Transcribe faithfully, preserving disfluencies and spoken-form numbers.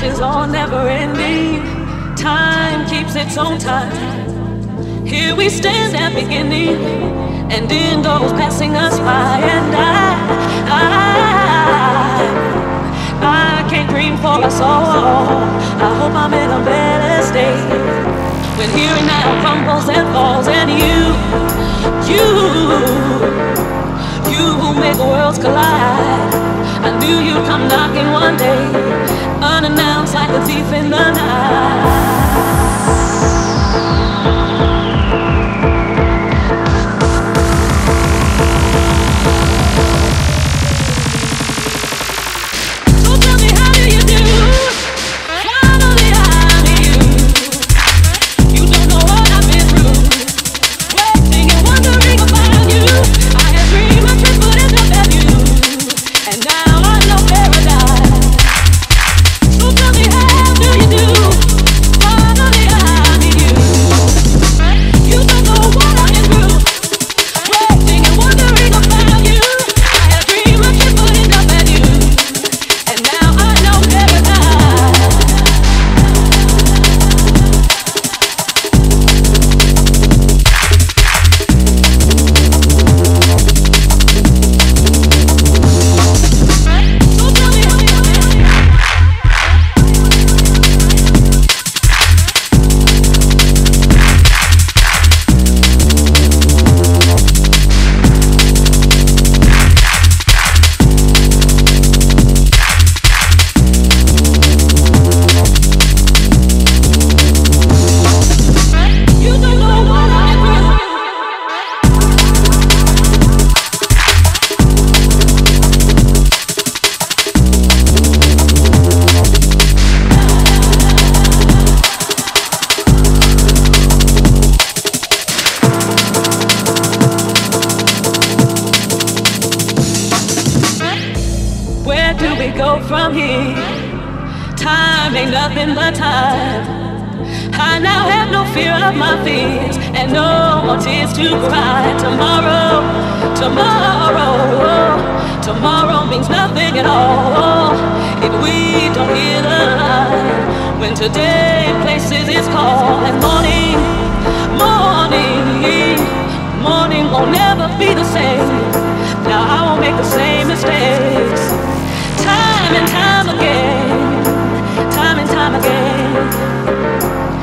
is all never ending. Time keeps its own time. Here we stand at beginning, and end goes passing us by. And I, I, I can't dream for us all. I hope I'm in a better state when here and now crumbles and falls. And you, you, you who make worlds collide, I knew you'd come knocking one day, unannounced like a thief in the night. From here, time ain't nothing but time. I now have no fear of my fears and no more tears to cry. Tomorrow, tomorrow, tomorrow means nothing at all if we don't hear the line when today places its call. And morning, morning, morning will never be the same. Now I won't make the same mistakes. Time and time again, time and time again.